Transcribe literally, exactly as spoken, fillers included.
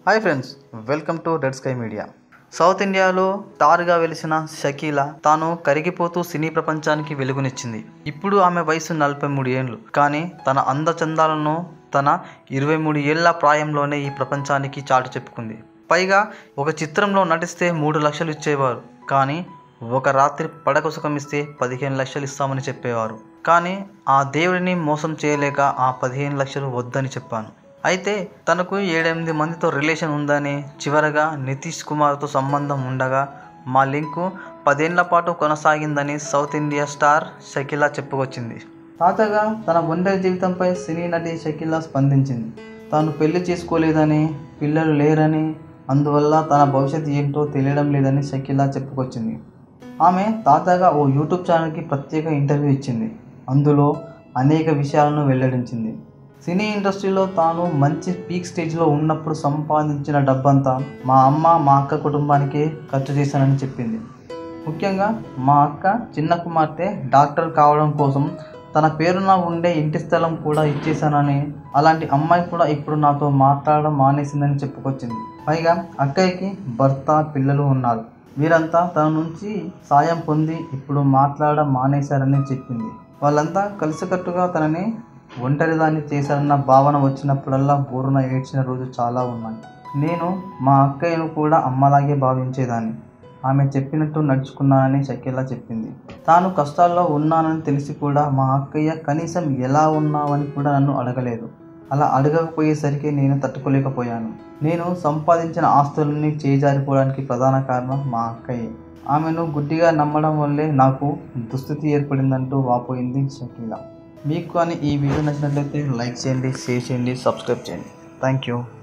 Hi friends, welcome to Red Sky Media. South ఇండియాలో స్టార్గా వెలిసిన షకీలా తాను కరిగిపోతూ సినీ ప్రపంచానికి వెలుగునిచ్చింది. ఇప్పుడు ఆమె వయసు నలభై మూడు ఏళ్ళు. కానీ తన అందచందాలను తన ఇరవై మూడు ఏళ్ల ప్రాయంలోనే ఈ ప్రపంచానికి చాటు చెప్పుకుంది. పైగా ఒక చిత్రంలో నటిస్తే మూడు లక్షలు ఇచ్చేవారు, కానీ ఒక రాత్రి పడక సుఖం ఇస్తే పదిహేను లక్షలు ఇస్తామని చెప్పేవారు. కానీ ఆ దేవుడిని మోసం చేయలేక ఆ పదిహేను లక్షలు వద్దని చెప్పాను. అయితే తనకు ఏడెనిమిది మందితో రిలేషన్ ఉందని, చివరగా నితీష్ కుమార్తో సంబంధం ఉండగా మా లింకు పదేళ్ల పాటు కొనసాగిందని సౌత్ ఇండియా స్టార్ షకీలా చెప్పుకొచ్చింది. తాజాగా తన ఒంటరి జీవితంపై సినీ నటి షకీలా స్పందించింది. తాను పెళ్లి చేసుకోలేదని, పిల్లలు లేరని, అందువల్ల తన భవిష్యత్తు ఏంటో తెలియడం లేదని షకీలా చెప్పుకొచ్చింది. ఆమె తాజాగా ఓ యూట్యూబ్ ఛానల్కి ప్రత్యేక ఇంటర్వ్యూ ఇచ్చింది. అందులో అనేక విషయాలను వెల్లడించింది. సినీ ఇండస్ట్రీలో తాను మంచి పీక్ స్టేజ్లో ఉన్నప్పుడు సంపాదించిన డబ్బంతా మా అమ్మ మా అక్క కుటుంబానికే ఖర్చు చేశానని చెప్పింది. ముఖ్యంగా మా అక్క చిన్న కుమార్తె డాక్టర్ కావడం కోసం తన పేరున ఉండే ఇంటి స్థలం కూడా ఇచ్చేశానని, అలాంటి అమ్మాయి కూడా ఇప్పుడు నాతో మాట్లాడడం మానేసిందని చెప్పుకొచ్చింది. పైగా అక్కయ్యకి భర్త, పిల్లలు ఉన్నారు. వీరంతా తన నుంచి సాయం పొంది ఇప్పుడు మాట్లాడడం మానేశారని చెప్పింది. వాళ్ళంతా కలిసికట్టుగా తనని ఒంటరిదాన్ని చేశారన్న భావన వచ్చినప్పుడల్లా బోరున ఏడ్చిన రోజు చాలా ఉన్నాయి. నేను మా అక్కయ్యను కూడా అమ్మలాగే భావించేదాన్ని. ఆమె చెప్పినట్టు నడుచుకున్నానని షకీలా చెప్పింది. తాను కష్టాల్లో ఉన్నానని తెలిసి కూడా మా అక్కయ్య కనీసం ఎలా ఉన్నావని కూడా నన్ను అడగలేదు. అలా అడగకపోయేసరికి నేను తట్టుకోలేకపోయాను. నేను సంపాదించిన ఆస్తులన్నీ చేజారిపోవడానికి ప్రధాన కారణం మా అక్కయ్య. ఆమెను గుడ్డిగా నమ్మడం వల్లే నాకు దుస్థితి ఏర్పడిందంటూ వాపోయింది షకీలా. మీకు కానీ ఈ వీడియో నచ్చినట్లయితే లైక్ చేయండి, షేర్ చేయండి, సబ్స్క్రైబ్ చేయండి. Thank you.